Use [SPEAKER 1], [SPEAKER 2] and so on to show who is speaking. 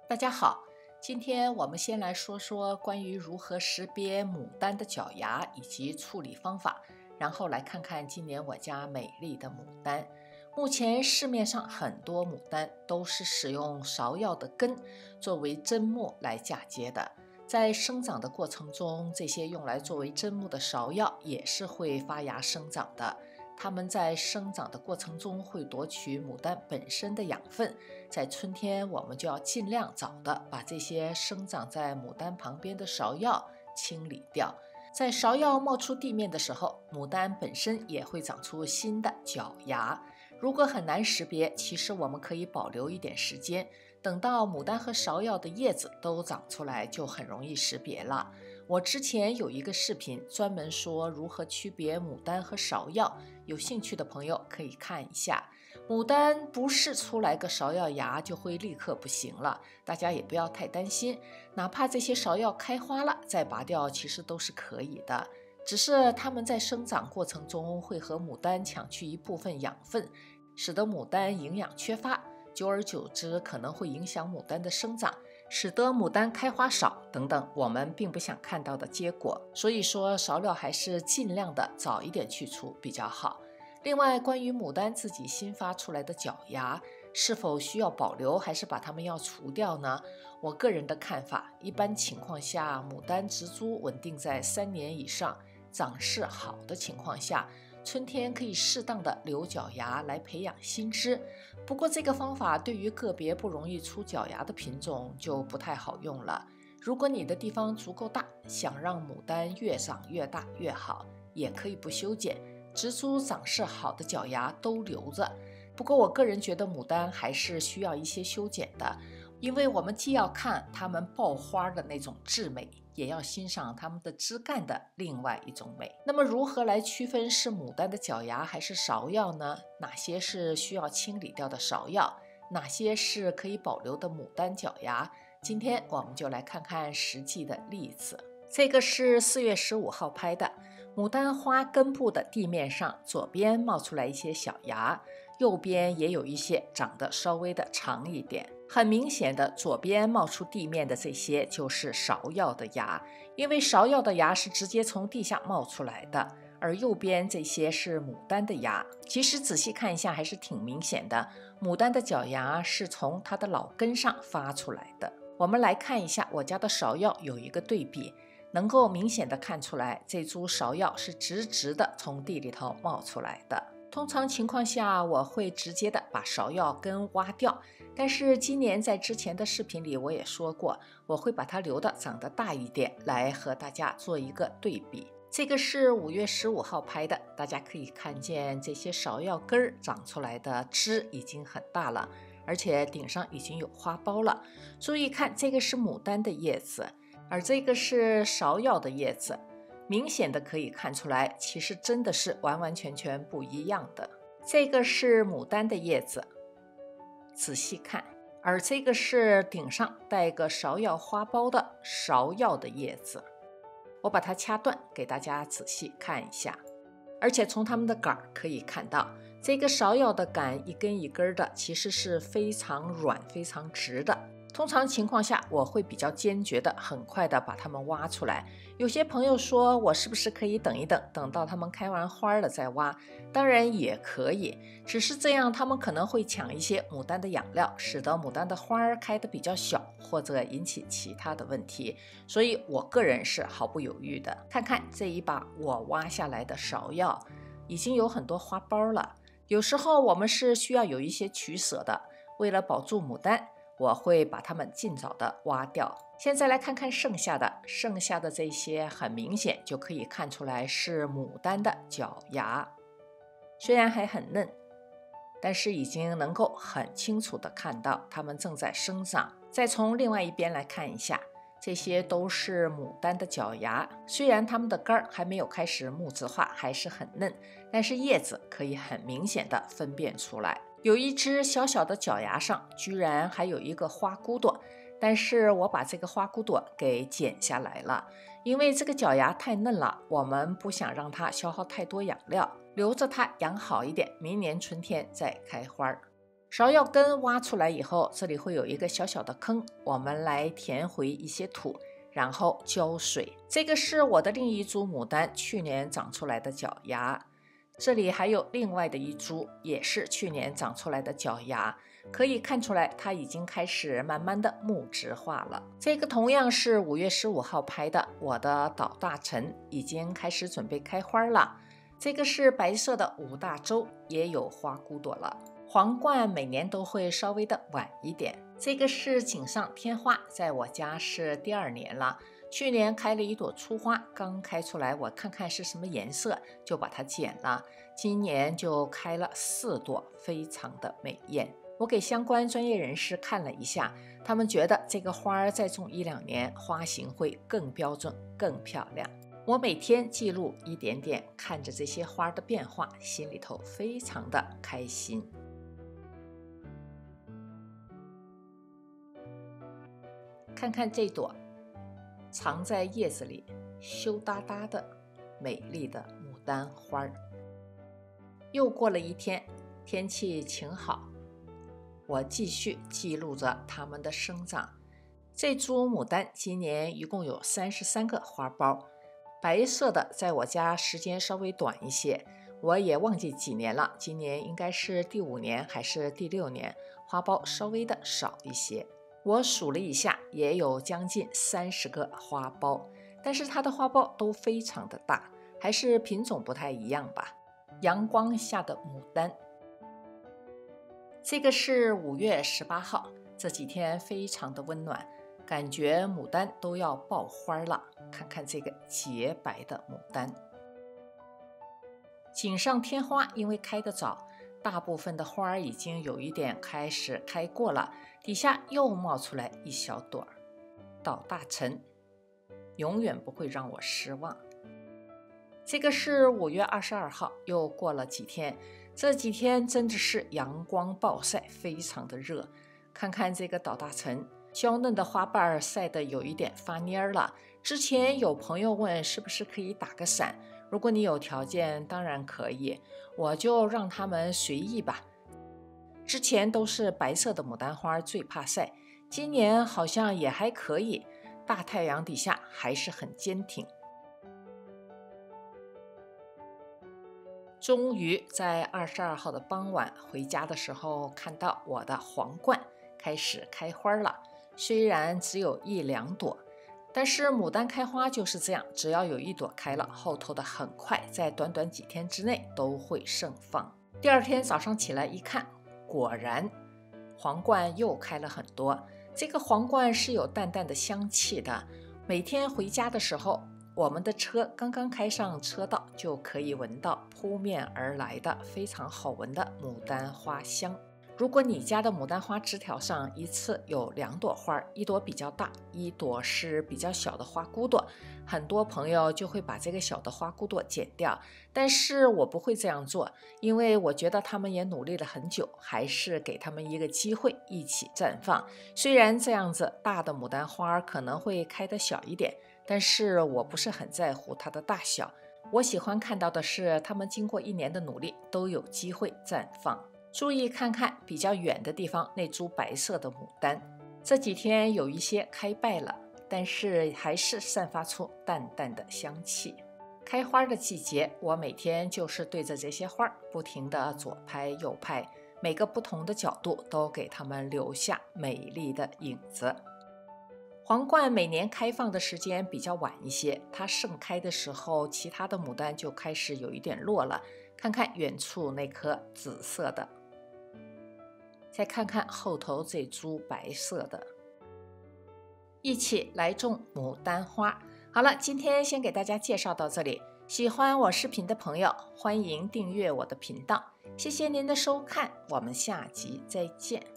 [SPEAKER 1] 大家好，今天我们先来说说关于如何识别牡丹的脚芽以及处理方法，然后来看看今年我家美丽的牡丹。目前市面上很多牡丹都是使用芍药的根作为砧木来嫁接的，在生长的过程中，这些用来作为砧木的芍药也是会发芽生长的。它们在生长的过程中会夺取牡丹本身的养分，在春天我们就要尽量早的把这些生长在牡丹旁边的芍药清理掉。在芍药冒出地面的时候，牡丹本身也会长出新的脚芽。如果很难识别，其实我们可以保留一点时间，等到牡丹和芍药的叶子都长出来，就很容易识别了。我之前有一个视频专门说如何区别牡丹和芍药，有兴趣的朋友可以看一下。牡丹不是出来个芍药芽就会立刻不行了，大家也不要太担心，哪怕这些芍药开花了再拔掉，其实都是可以的。只是它们在生长过程中会和牡丹抢去一部分养分，使得牡丹营养缺乏，久而久之可能会影响牡丹的生长，使得牡丹开花少等等我们并不想看到的结果。所以说芍药还是尽量的早一点去除比较好。另外，关于牡丹自己新发出来的脚芽是否需要保留，还是把它们要除掉呢？我个人的看法，一般情况下，牡丹植株稳定在3年以上，长势好的情况下，春天可以适当的留脚芽来培养新枝。不过这个方法对于个别不容易出脚芽的品种就不太好用了。如果你的地方足够大，想让牡丹越长越大越好，也可以不修剪，植株长势好的脚芽都留着。不过我个人觉得牡丹还是需要一些修剪的，因为我们既要看它们爆花的那种质美，也要欣赏它们的枝干的另外一种美。那么如何来区分是牡丹的脚芽还是芍药呢？哪些是需要清理掉的芍药，哪些是可以保留的牡丹脚芽？今天我们就来看看实际的例子。这个是4月15号拍的，牡丹花根部的地面上，左边冒出来一些小芽，右边也有一些长得稍微的长一点。很明显的，左边冒出地面的这些就是芍药的芽，因为芍药的芽是直接从地下冒出来的，而右边这些是牡丹的芽。其实仔细看一下还是挺明显的，牡丹的脚芽是从它的老根上发出来的。我们来看一下我家的芍药有一个对比，能够明显的看出来，这株芍药是直直的从地里头冒出来的。通常情况下，我会直接的把芍药根挖掉，但是今年在之前的视频里我也说过，我会把它留的长得大一点，来和大家做一个对比。这个是5月15号拍的，大家可以看见这些芍药根儿长出来的枝已经很大了，而且顶上已经有花苞了。注意看，这个是牡丹的叶子，而这个是芍药的叶子，明显的可以看出来，其实真的是完完全全不一样的。这个是牡丹的叶子，仔细看，而这个是顶上带个芍药花苞的芍药的叶子。我把它掐断，给大家仔细看一下。而且从它们的杆可以看到，这个芍药的杆一根一根的，其实是非常软非常直的。通常情况下，我会比较坚决的很快的把它们挖出来。有些朋友说我是不是可以等一等，等到它们开完花了再挖？当然也可以，只是这样它们可能会抢一些牡丹的养料，使得牡丹的花开得比较小，或者引起其他的问题。所以我个人是毫不犹豫的。看看这一把我挖下来的芍药，已经有很多花苞了。有时候我们是需要有一些取舍的，为了保住牡丹，我会把它们尽早的挖掉。现在来看看剩下的这些，很明显就可以看出来是牡丹的脚芽，虽然还很嫩，但是已经能够很清楚的看到它们正在生长。再从另外一边来看一下，这些都是牡丹的脚芽，虽然它们的根还没有开始木质化，还是很嫩，但是叶子可以很明显的分辨出来。有一只小小的脚芽上居然还有一个花骨朵，但是我把这个花骨朵给剪下来了，因为这个脚芽太嫩了，我们不想让它消耗太多养料，留着它养好一点，明年春天再开花。 芍药根挖出来以后，这里会有一个小小的坑，我们来填回一些土，然后浇水。这个是我的另一株牡丹去年长出来的角芽，这里还有另外的一株，也是去年长出来的角芽，可以看出来它已经开始慢慢的木质化了。这个同样是5月15号拍的，我的岛大橙已经开始准备开花了。这个是白色的五大洲，也有花骨朵了。皇冠每年都会稍微的晚一点。这个是锦上添花，在我家是第2年了。去年开了一朵粗花，刚开出来，我看看是什么颜色，就把它剪了。今年就开了4朵，非常的美艳。我给相关专业人士看了一下，他们觉得这个花再种1、2年，花型会更标准、更漂亮。我每天记录一点点，看着这些花的变化，心里头非常的开心。看看这朵藏在叶子里羞答答的美丽的牡丹花。又过了一天，天气晴好，我继续记录着它们的生长。这株牡丹今年一共有33个花苞，白色的在我家时间稍微短一些，我也忘记几年了，今年应该是第5年还是第6年，花苞稍微的少一些。我数了一下，也有将近30个花苞，但是它的花苞都非常的大，还是品种不太一样吧。阳光下的牡丹，这个是5月18号，这几天非常的温暖，感觉牡丹都要爆花了。看看这个洁白的牡丹，锦上添花，因为开得早，大部分的花已经有一点开始开过了，底下又冒出来一小朵。岛大橙永远不会让我失望。这个是5月22号，又过了几天，这几天真的是阳光暴晒，非常的热。看看这个岛大橙，娇嫩的花瓣晒得有一点发蔫了。之前有朋友问是不是可以打个伞，如果你有条件当然可以，我就让他们随意吧。之前都是白色的牡丹花最怕晒，今年好像也还可以，大太阳底下还是很坚挺。终于在22号的傍晚回家的时候，看到我的皇冠开始开花了，虽然只有1、2朵，但是牡丹开花就是这样，只要有1朵开了，后头的很快，在短短几天之内都会盛放。第2天早上起来一看，果然皇冠又开了很多。这个皇冠是有淡淡的香气的，每天回家的时候，我们的车刚刚开上车道，就可以闻到扑面而来的非常好闻的牡丹花香。如果你家的牡丹花枝条上一次有2朵花，1朵比较大，1朵是比较小的花骨朵，很多朋友就会把这个小的花骨朵剪掉，但是我不会这样做，因为我觉得他们也努力了很久，还是给他们一个机会一起绽放。虽然这样子大的牡丹花可能会开得小一点，但是我不是很在乎它的大小，我喜欢看到的是他们经过1年的努力都有机会绽放。注意看看比较远的地方那株白色的牡丹，这几天有一些开败了，但是还是散发出淡淡的香气。开花的季节，我每天就是对着这些花不停地左拍右拍，每个不同的角度都给它们留下美丽的影子。皇冠每年开放的时间比较晚一些，它盛开的时候，其他的牡丹就开始有一点落了。看看远处那颗紫色的，再看看后头这株白色的，一起来种牡丹花。好了，今天先给大家介绍到这里。喜欢我视频的朋友，欢迎订阅我的频道。谢谢您的收看，我们下集再见。